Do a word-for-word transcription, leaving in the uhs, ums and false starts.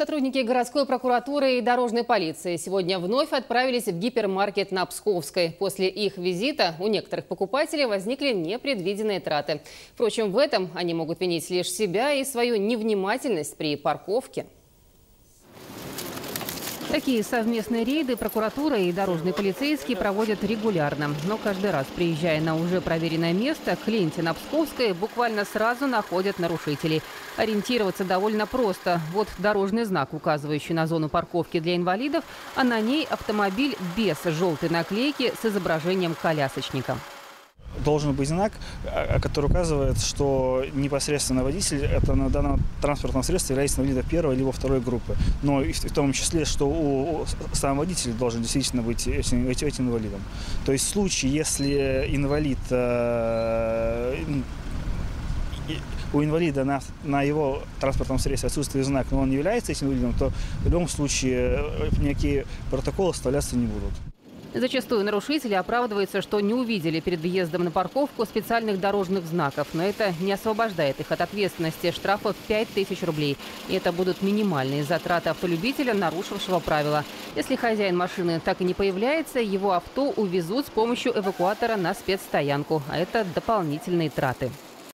Сотрудники городской прокуратуры и дорожной полиции сегодня вновь отправились в гипермаркет на Псковской. После их визита у некоторых покупателей возникли непредвиденные траты. Впрочем, в этом они могут винить лишь себя и свою невнимательность при парковке. Такие совместные рейды прокуратура и дорожные полицейские проводят регулярно. Но каждый раз, приезжая на уже проверенное место, к ленте на Псковской буквально сразу находят нарушителей. Ориентироваться довольно просто. Вот дорожный знак, указывающий на зону парковки для инвалидов, а на ней автомобиль без желтой наклейки с изображением колясочника. Должен быть знак, который указывает, что непосредственно водитель это на данном транспортном средстве является инвалидом первой либо второй группы. Но и в том числе, что у, у сам водитель должен действительно быть этим, этим инвалидом. То есть в случае, если инвалид э, у инвалида на, на его транспортном средстве отсутствует знак, но он не является этим инвалидом, то в любом случае никакие протоколы составляться не будут. Зачастую нарушители оправдываются, что не увидели перед въездом на парковку специальных дорожных знаков. Но это не освобождает их от ответственности. Штрафов пять тысяч рублей. И это будут минимальные затраты автолюбителя, нарушившего правила. Если хозяин машины так и не появляется, его авто увезут с помощью эвакуатора на спецстоянку. А это дополнительные траты.